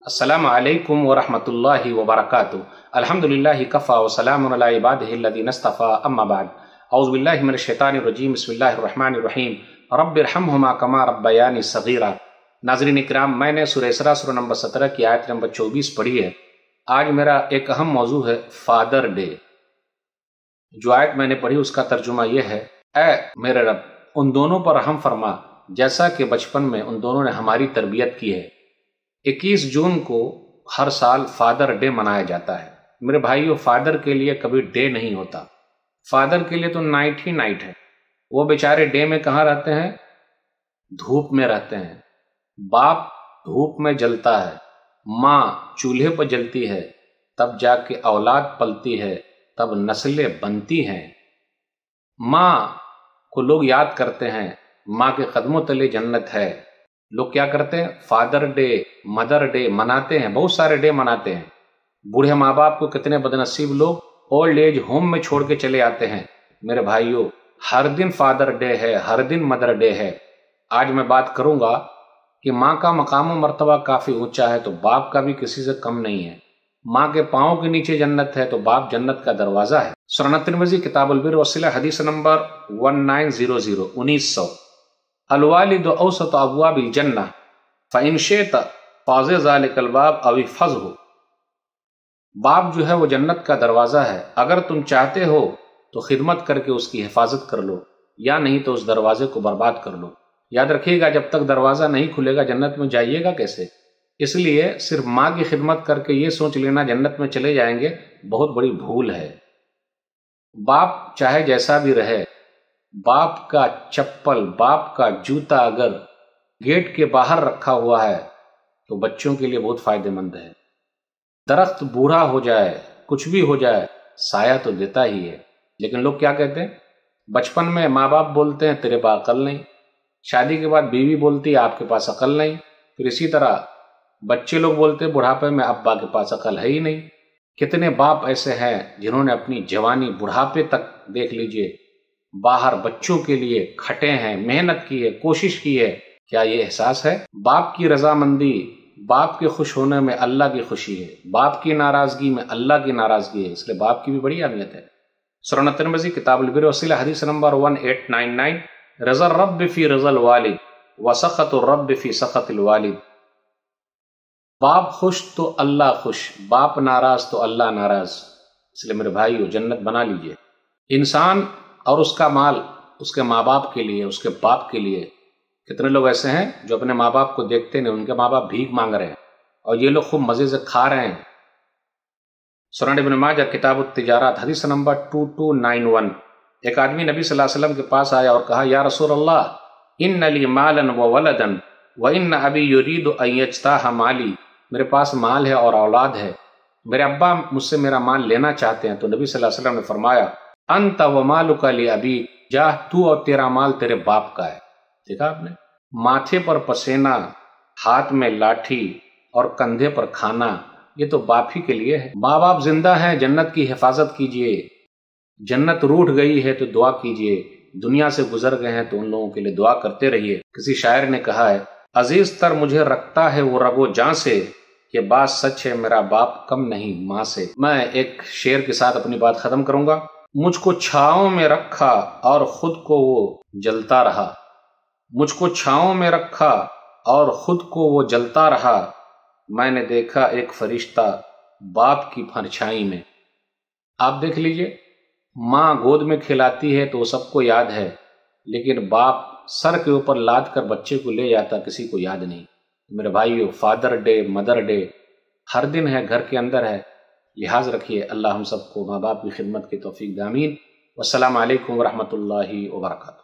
अस्सलामु अलैकुम वरहमतुल्लाहि वबरकातुहू। अल्हम्दुलिल्लाहि कफ़ा व सलामुन अला इबादिहि अल्लज़ीना इस्तफ़ा अम्मा बाद। औज़ु बिल्लाहि मिनश शैतानिर रजीम। बिस्मिल्लाहिर रहमानिर रहीम। रब्बिरहमहुमा कमा रब्बयानी सग़ीरा। नाज़रीन इकराम, मैंने सूरह इसरा सूरा नंबर 17 की आयत नंबर 24 पढ़ी है। आज मेरा एक अहम मौजू है फादर डे। जो आयत मैंने पढ़ी उसका तर्जुमा यह है, ऐ मेरे रब, उन दोनों पर रहम फरमा जैसा कि बचपन में उन दोनों ने हमारी तरबियत की है। 21 जून को हर साल फादर डे मनाया जाता है। मेरे भाइयों, फादर के लिए कभी डे नहीं होता। फादर के लिए तो नाइट ही नाइट है। वो बेचारे डे में कहाँ रहते हैं? धूप में रहते हैं। बाप धूप में जलता है, माँ चूल्हे पर जलती है, तब जाके औलाद पलती है, तब नस्लें बनती हैं। माँ को लोग याद करते हैं, माँ के कदमों तले जन्नत है। लोग क्या करते हैं? फादर डे, मदर डे मनाते हैं, बहुत सारे डे मनाते हैं। बूढ़े माँ बाप को कितने बदनसीब लोग ओल्ड एज होम में छोड़ के चले आते हैं। मेरे भाइयों, हर दिन फादर डे है, हर दिन मदर डे है। आज मैं बात करूंगा कि माँ का मकाम व मर्तबा काफी ऊंचा है, तो बाप का भी किसी से कम नहीं है। माँ के पाँव के नीचे जन्नत है, तो बाप जन्नत का दरवाजा है। सुनन तिरमिज़ी किताबुल बिर वसिला हदीस नंबर 1900 अलवालिदु औसतु अब्वाबिल जन्नह फ़इन शिअत फ़ाज़ ज़ालिकल बाब अव इहफ़ज़हु। बाप जो है वो जन्नत का दरवाजा है। अगर तुम चाहते हो तो खिदमत करके उसकी हिफाजत कर लो, या नहीं तो उस दरवाजे को बर्बाद कर लो। याद रखिएगा, जब तक दरवाजा नहीं खुलेगा जन्नत में जाइएगा कैसे? इसलिए सिर्फ माँ की खिदमत करके ये सोच लेना जन्नत में चले जाएंगे, बहुत बड़ी भूल है। बाप चाहे जैसा भी रहे, बाप का चप्पल, बाप का जूता अगर गेट के बाहर रखा हुआ है तो बच्चों के लिए बहुत फायदेमंद है। दरख्त बूढ़ा हो जाए, कुछ भी हो जाए, साया तो देता ही है। लेकिन लोग क्या कहते हैं? बचपन में माँ बाप बोलते हैं तेरे पास अकल नहीं, शादी के बाद बीवी बोलती है आपके पास अकल नहीं, फिर इसी तरह बच्चे लोग बोलते हैं बुढ़ापे में अब्बा के पास अकल है ही नहीं। कितने बाप ऐसे हैं जिन्होंने अपनी जवानी बुढ़ापे तक देख लीजिए बाहर बच्चों के लिए खटे हैं, मेहनत की है, कोशिश की है। क्या ये एहसास है? बाप की रजामंदी, बाप के खुश होने में अल्लाह की खुशी है, बाप की नाराजगी में अल्लाह की नाराजगी है। इसलिए बाप की भी बड़ी अहमियत है। सुनन तिरमिज़ी किताबुल बिर वसिला हदीस नंबर 1899 रज़ा रब फी रज़ल वालिद व सख़तु रब फी सख़तिल वालिद। बाप खुश तो अल्लाह खुश, बाप नाराज तो अल्लाह नाराज। इसलिए मेरे भाइयों, जन्नत बना लीजिए। इंसान और उसका माल उसके माँ बाप के लिए, उसके बाप के लिए। कितने लोग ऐसे हैं जो अपने माँ बाप को देखते नहीं, उनके माँ बाप भीख मांग रहे हैं और ये लोग खूब मजे से खा रहे हैं। सुनन इब्न माजा किताबुत तिजारत हदीस नंबर 2291 एक आदमी नबी सल्लल्लाहु अलैहि वसल्लम के पास आया और कहा, या रसूल अल्लाह, इन्न ली मालन व वलदन व इन्न अबी युरीदु अन यज्ताह माली। मेरे पास माल है और औलाद है, मेरे अब्बा मुझसे मेरा माल लेना चाहते हैं। तो नबी सल्लल्लाहु अलैहि वसल्लम ने फरमाया, अंत व मालुका li अबी, जा तू और तेरा माल तेरे बाप का है। देखा आपने? माथे पर पसेना, हाथ में लाठी और कंधे पर खाना, ये तो बाप ही के लिए है। माँ बाप जिंदा हैं, जन्नत की हिफाजत कीजिए। जन्नत रूठ गई है तो दुआ कीजिए, दुनिया से गुजर गए हैं तो उन लोगों के लिए दुआ करते रहिए। किसी शायर ने कहा है, अजीज तर मुझे रखता है वो रगो जान से, ये बात सच है मेरा बाप कम नहीं माँ से। मैं एक शेर के साथ अपनी बात खत्म करूंगा। मुझको छाँव में रखा और खुद को वो जलता रहा, मुझको छाँव में रखा और खुद को वो जलता रहा। मैंने देखा एक फरिश्ता बाप की परछाई में। आप देख लीजिए, माँ गोद में खिलाती है तो सबको याद है, लेकिन बाप सर के ऊपर लाद कर बच्चे को ले जाता, किसी को याद नहीं। मेरे भाइयों, फादर डे, मदर डे हर दिन है, घर के अंदर है। लिहाज रखिए। अल्लाह हम सबको माँ बाप की खिदमत की तौफीक दे। आमीन। वस्सलामु अलैकुम वरहमतुल्लाहि वबरकातुहू।